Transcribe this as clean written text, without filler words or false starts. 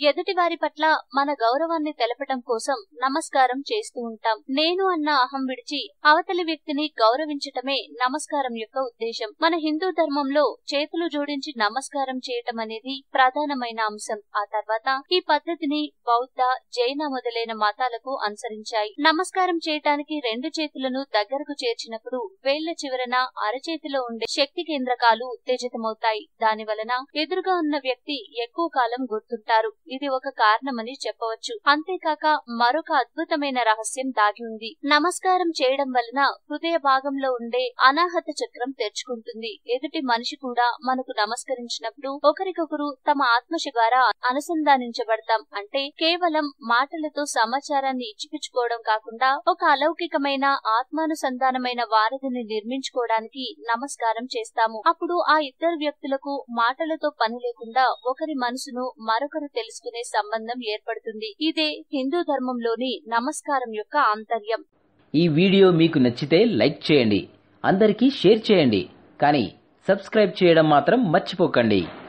ఎదుటి వారి పట్ల మన గౌరవాన్ని తెలపడం కోసం నమస్కారం చేస్తూ ఉంటాం. నేను అన్న అహం విడిచి అవతలి వ్యక్తిని గౌరవించటమే నమస్కారం యొక్క ఉద్దేశం. మన హిందూ ధర్మంలో చేతులు జోడించి నమస్కారం చేయటం అనేది ప్రధానమైన అంశం. ఆ తర్వాత ఈ పద్ధతిని బౌద్ధ, జైన మొదలైన మతాలకు అనుసరించాయి. నమస్కారం చేయటానికి రెండు చేతులను దగ్గరకు చేర్చినప్పుడు వేళ్ల చివరన అరచేతిలో ఉండే శక్తి కేంద్రకాలు ఉత్తేజితమవుతాయి. దాని వలన ఎదురుగా ఉన్న వ్యక్తి ఎక్కువ కాలం గుర్తుంటారు. ఇది ఒక కారణమని చెప్పవచ్చు. అంతేకాక మరొక అద్భుతమైన రహస్యం దాగి ఉంది. నమస్కారం చేయడం వలన హృదయ భాగంలో ఉండే అనాహత చక్రం తెరుచుకుంటుంది. ఎదుటి మనిషి కూడా మనకు నమస్కరించినప్పుడు ఒకరికొకరు తమ ఆత్మశ ద్వారా అనుసంధానించబడతాం. అంటే కేవలం మాటలతో సమాచారాన్ని ఇచ్చిపుచ్చుకోవడం కాకుండా ఒక అలౌకికమైన ఆత్మానుసంధానమైన వారధిని నిర్మించుకోవడానికి నమస్కారం చేస్తాము. అప్పుడు ఆ ఇద్దరు వ్యక్తులకు మాటలతో పని లేకుండా ఒకరి మనసును మరొకరు తెలుసుకునే సంబంధం ఏర్పడుతుంది. ఇదే హిందూ ధర్మంలోని నమస్కారం యొక్క ఆంతర్యం. ఈ వీడియో మీకు నచ్చితే లైక్ చేయండి, అందరికీ షేర్ చేయండి, కానీ సబ్స్క్రైబ్ చేయడం మాత్రం మర్చిపోకండి.